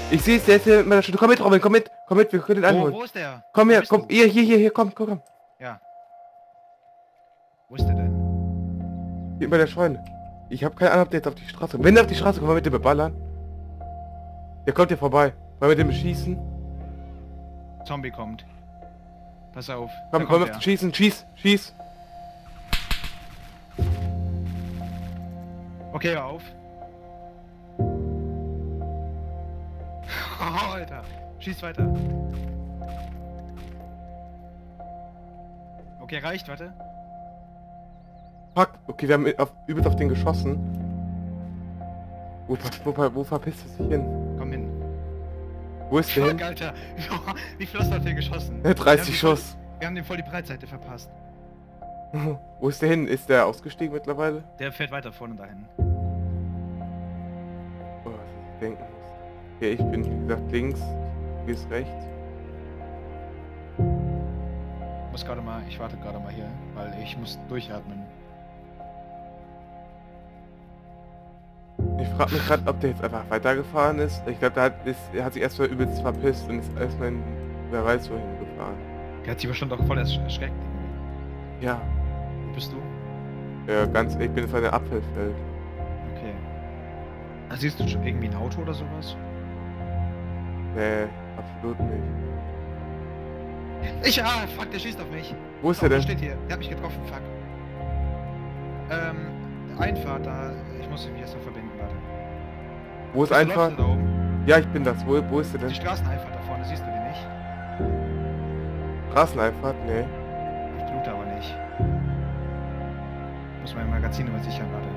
Ich sehe es, der ist hier mit meiner Stunde. Komm mit, Robin, komm mit, wir können den einholen. Wo ist der? Komm Wo her, bist komm, du? hier, komm. Ja. Wo ist der denn? Hier bei der Scheune. Ich habe keine Ahnung, ob der jetzt auf die Straße kommt. Wenn der auf die Straße kommt, wollen wir mit dem beballern. Der kommt hier vorbei. Wollen wir mit dem beschießen? Zombie kommt. Pass auf. Komm, Da wollen kommt wir er. schießen. Okay, hör auf. Oh, Alter. Schieß weiter. Okay, reicht, warte. Fuck, okay, wir haben übelst auf den geschossen. Wo verpisst er sich hin? Komm hin. Wo ist der Fuck, hin? Alter. Wie viel hast du hier geschossen? Er hat 30 Schuss. Wir haben dem voll die Breitseite verpasst. Wo ist der hin? Ist der ausgestiegen mittlerweile? Der fährt weiter vorne dahin. Oh, was ich denken muss. Okay, ich bin wie gesagt links, du gehst rechts. Ich warte gerade mal hier, weil ich muss durchatmen. Ich frage mich gerade, ob der jetzt einfach weitergefahren ist. Ich glaube, er hat sich erstmal übelst verpisst und ist erstmal in wer weiß wohin gefahren. Der hat sich bestimmt auch voll erschreckt. Ja, Wo bist du? ich bin von der Apfelfeld. Okay. Siehst du schon irgendwie ein Auto oder sowas? Nee, absolut nicht. Fuck, der schießt auf mich. Wo ist Oh, der denn? steht hier. Der hat mich getroffen, fuck. Einfahrt da. Ich muss mich erst noch verbinden, warte. Wo ist Läufst du einfach? da oben? Ja, ich bin das. Wo ist der Die denn? Straßeneinfahrt da vorne, siehst du die nicht? Straßeneinfahrt? Nee. Ich blute aber nicht. Muss mein Magazin immer sichern, warte.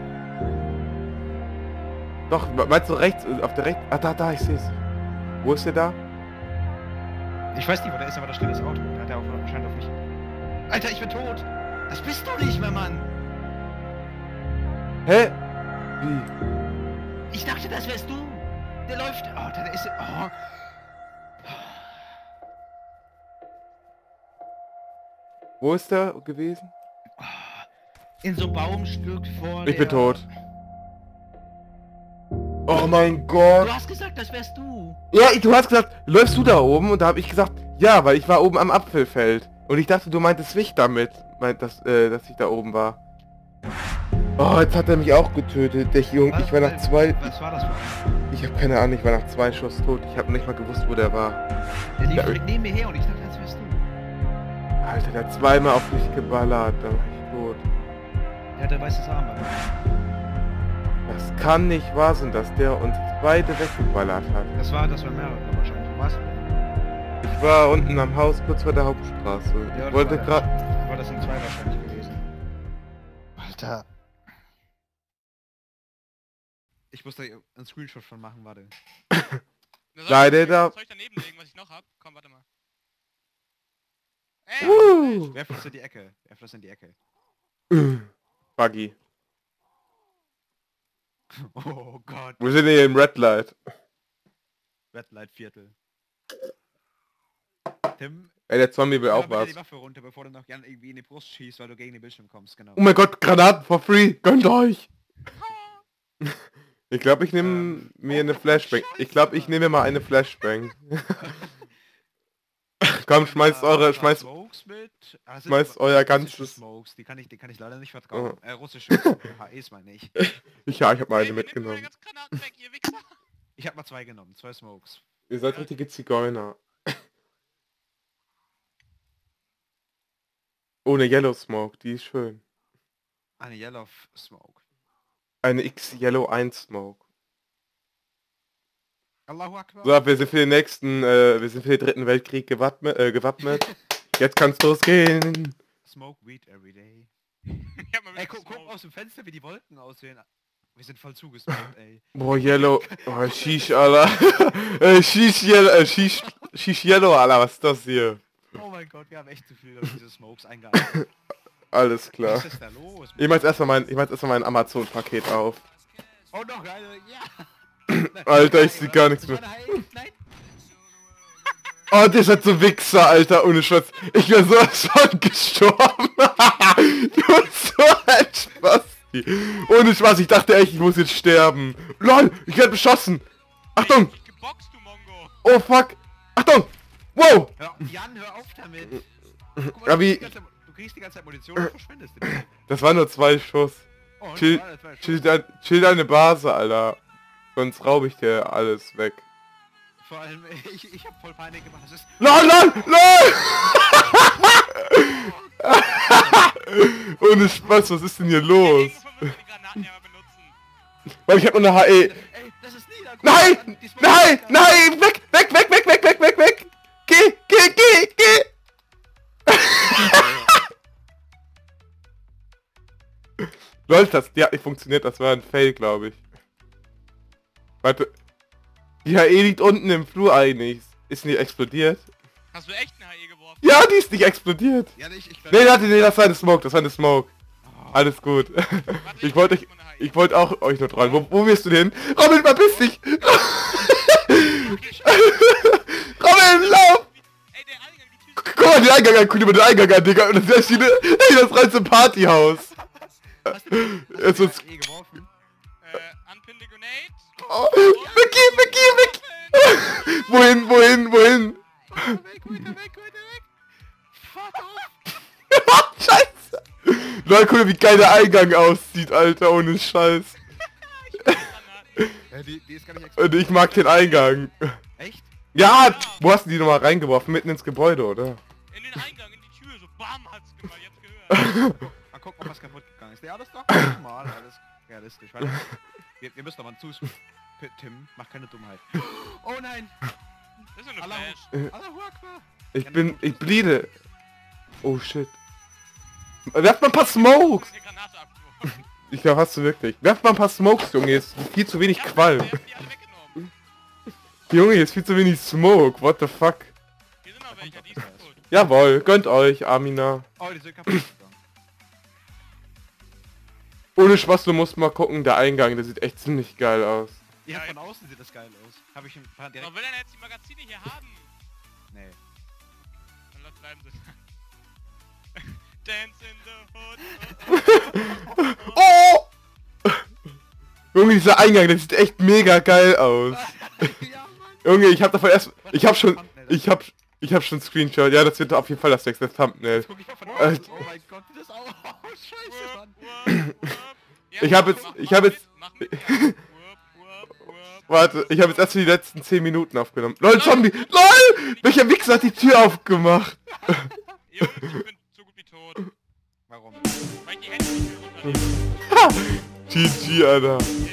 Doch, meinst du rechts? Auf der rechten? Ah, da, ich seh's. Wo ist der da? Ich weiß nicht, wo der ist, aber da steht das Auto. Da hat er auch anscheinend auf mich. Alter, ich bin tot! Das bist du nicht mehr, Mann! Hä? Wie? Ich dachte, das wärst du! Der läuft. Oh, der ist. Oh. Wo ist der gewesen? In so Baumstück vor. Ich bin der- tot. Oh mein Gott. Du hast gesagt, das wärst du! Ja, du hast gesagt, läufst du da oben? Und da habe ich gesagt, ja, weil ich war oben am Apfelfeld. Und ich dachte, du meintest mich damit, dass ich da oben war. Oh, jetzt hat er mich auch getötet, der Junge. Ich war nach zwei... Was war das für ein? Ich habe keine Ahnung, ich war nach 2 Schuss tot. Ich habe nicht mal gewusst, wo der war. Der lief Ja, direkt neben mir her und ich dachte, das wärst du. Alter, der hat zweimal auf mich geballert. Da war ich tot. Der hat ein weißes Armband. Das kann nicht wahr sein, dass der uns beide weggeballert hat. Das war mehrere wahrscheinlich. Wo warst du denn? Ich war unten am Haus, kurz vor der Hauptstraße. Ja, Ich wollte das gerade... war das in 2 wahrscheinlich gewesen. Alter. Ich muss da einen Screenshot von machen, warte. Leider da... Soll ich daneben legen, was ich noch hab? Komm, warte mal. Werf das in die Ecke. Werf das in die Ecke. Buggy. Oh Gott. Wir sind hier im Red Light. Red Light Viertel. Tim, Ey, der Zombie will auch bitte was. die Waffe runter, bevor du noch gern irgendwie in die Brust schießt, weil du gegen den Bildschirm kommst, genau. Oh mein Gott, Granaten for free. Gönnt euch. Ich glaube, ich nehme mir eine Flashbang. Ich glaube, ich nehme mal eine Flashbang. Komm, schmeißt Smokes mit. schmeißt euer ganzes... Smokes, die kann ich leider nicht vertrauen. Russische HEs meine ich. Ich habe mal eine Ey, nehmt mir meine mitgenommen. ganzen Granaten weg, ihr Wichser! Ich habe mal 2 genommen, 2 Smokes. Ihr seid richtige Zigeuner. Ohne Yellow Smoke, die ist schön. Eine Yellow Smoke. Eine X Yellow 1 Smoke. Allahu Akbar. So, wir sind für wir sind für den 3. Weltkrieg gewappnet. Jetzt kann's losgehen. Smoke weed every day. Ich hab mal Ey, wieder guck gesmoked. aus dem Fenster, wie die Wolken aussehen. Wir sind voll zugesmoked, ey. Boah, Yellow. Oh, Shish, Alter. Shish Yellow, Alter. Was ist das hier? Oh mein Gott, wir haben echt zu viel auf diese Smokes eingearbeitet. Alles klar. Was ist da los? Ich mach jetzt erstmal mein Amazon-Paket auf. Oh noch eine, ja! Alter, ich sehe gar nichts mehr. Nein! Oh, der ist halt so Wichser, Alter, ohne Scheiß. Ich bin so von gestorben. Du bist so ein Spasti. Ohne Spaß, ich dachte echt, ich muss jetzt sterben. LOL, ich werde beschossen. Achtung! Ich geboxt Oh fuck! Achtung! Wow! Jan, hör auf damit! Guck Ja, wie- du kriegst die ganze Zeit Munition und verschwendest die. Das waren nur 2 Schuss. Oh, und Chill, das war jetzt chill deine Base, Alter. Sonst raub ich dir alles weg. Vor allem, ich hab voll Panik gemacht. Das ist... LOL, LOL, LOL! Ohne Spaß, was ist denn hier los? Irgendwo müssen wir die Granaten ja mal benutzen. Weil ich hab nur eine HE. Ey, das ist nieder! Nein! Nein! Nein! Weg! Weg! Weg! Weg! Weg! Weg! Weg! Weg! Geh! Geh! Geh! Geh! Leute, das die hat nicht funktioniert, das war ein Fail, glaube ich. Warte. Die HE liegt unten im Flur eigentlich. Ist die explodiert? Hast du echt eine HE geworfen? Ja, die ist nicht explodiert. Ja, ich Nee, warte, nee, das war eine Smoke, das war eine Smoke. Alles gut. Warte, Ich wollte hab eine HE. ich wollte auch euch nur trollen. Wo wirst du denn? Robin, verpiss dich! Okay, scheiße. Robin, lauf! Ey, der Eingang, die Tür Guck mal den Eingang an, guck dir mal den Eingang an, Digga. Und das ist Ey, das reizt im Partyhaus. Hast du Es ist... die geworfen? Unpin the Grenade. Oh, Vicky, Vicky, Vicky! Wohin, wohin, wohin? Weg! Fuck off! Scheiße! Leute, guck mal, wie geil der Eingang aussieht, Alter, ohne Scheiß. Granaten. Die ist gar nicht Und ich mag den Eingang. Echt? Ja, wo hast du die nochmal reingeworfen? Mitten ins Gebäude, oder? In den Eingang, in die Tür, so bam, hat's gemacht, jetzt gehört. Mal gucken, ob was kaputt gegangen ist. Ja, das ist doch normal, alles realistisch. Warte. Wir müssen doch mal zu... Tim, mach keine Dummheit. Oh nein! Das ist so eine Allahu, Flash. Allahu Akbar! Ich bliede. Oh shit. Werft mal ein paar Smokes! Eine Granate abgeworfen. Ich glaube, hast du wirklich. Werft mal ein paar Smokes, Junge, ist viel zu wenig Qualm. Wir haben die alle weggenommen. Junge, hier ist viel zu wenig Smoke, what the fuck? Hier sind noch welche, die ist kaputt. Jawohl, gönnt euch, Amina. Oh, die sind kaputt gegangen. Ohne Spaß, du musst mal gucken, der Eingang, der sieht echt ziemlich geil aus. Ja, Ja, von außen sieht das geil aus. Habe ich ein paar direkt... Warum will er denn jetzt die Magazine hier haben? Nee. Dann lass bleiben sie. Dance in the hood. Oh! Junge, dieser Eingang, der sieht echt mega geil aus. Ja, Mann! Junge, ich hab davon erst... Ich hab schon einen Screenshot. Ja, das wird auf jeden Fall das nächste Thumbnail. Guck ich mal von Äh, außen. Oh mein Gott, wie das auch... Oh, scheiße, Mann! Ja, Ich hab jetzt- mach ich hab mit, jetzt- mach mit, ja. Wupp, wupp. Warte, ich habe jetzt erst für die letzten 10 Minuten aufgenommen. LOL, Zombie! LOL! Welcher Wichser hat die Tür aufgemacht? Jungs, ich bin so gut wie tot. Warum? Weil ich die Hände nicht mehr runterlege. GG, Alter. Ja,